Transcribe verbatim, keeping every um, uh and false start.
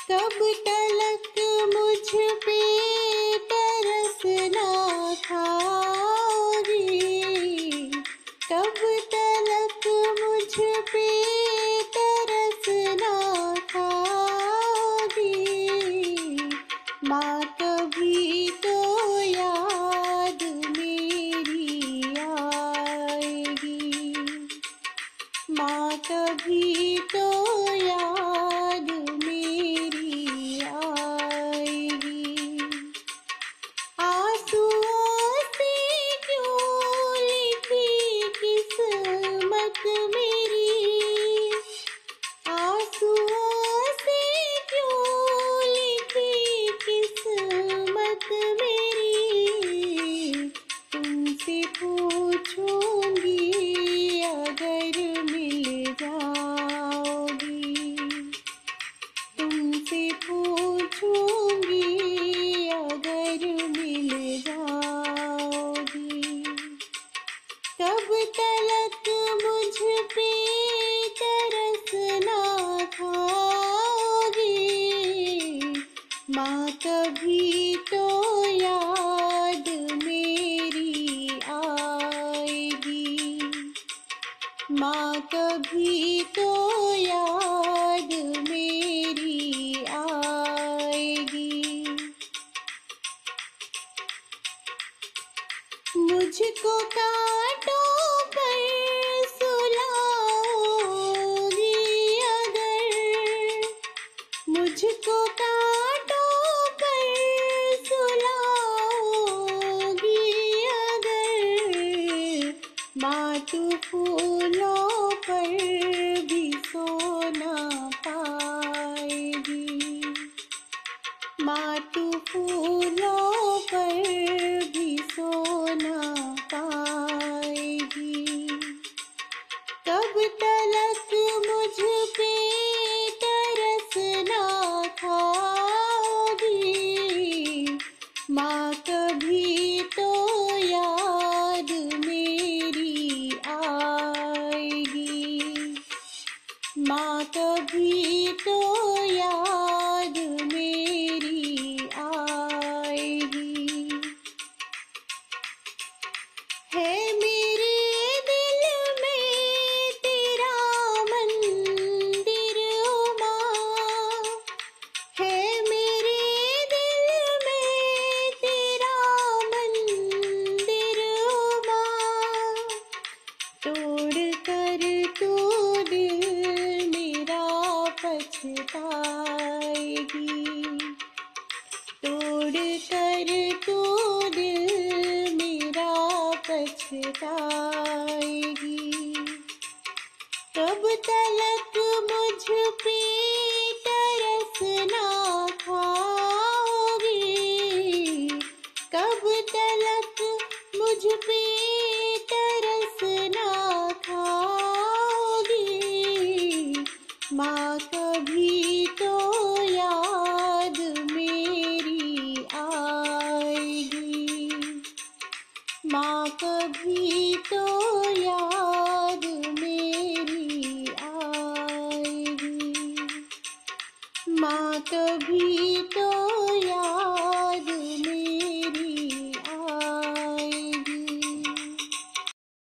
कब तलक मुझ पे तरसना खाओगी, कब तलक मुझ पे तरसना खाओगी। माँ कभी तो याद मेरी आएगी, माँ कभी तो याद मेरी आएगी। आंसुओं से क्यों लिखी किस्मत मेरी, आंसुओं से क्यों लिखी किस्मत मेरी। तुमसे पूछूंगी अगर मिल जाओगी, तुमसे पूछूंगी अगर मिल जाओगी। कब तलक मुझ पे तरसना खाओगी, माँ कभी तो याद मेरी आएगी, माँ कभी तो याद मेरी आएगी। मुझको कांटों पर सुलाओगी अगर, मुझको कांटों पर सुलाओगी अगर। माँ तू फूलों पर भी सोना पाएगी, माँ तू फूलों पर भी सोना पाएगी। कब तलक मुझ पे तरसना खाओगी, माँ कभी तो याद मेरी आएगी, माँ कभी तो याद मेरी आएगी। है मेरे दिल में तेरा मंदिर ओ माँ, है मेरे दिल में तेरा मंदिर ओ माँ। तोड़ कर तू दिल मेरा पछताएगी, तोड़ कर तू दिल मेरा पछताएगी। कब तलक मुझ पे तरसना खाओगी, कब तलक मुझ पे तरसना खाओगी। माँ कभी तो याद मेरी आएगी, माँ कभी तो याद मेरी आएगी, माँ कभी तो याद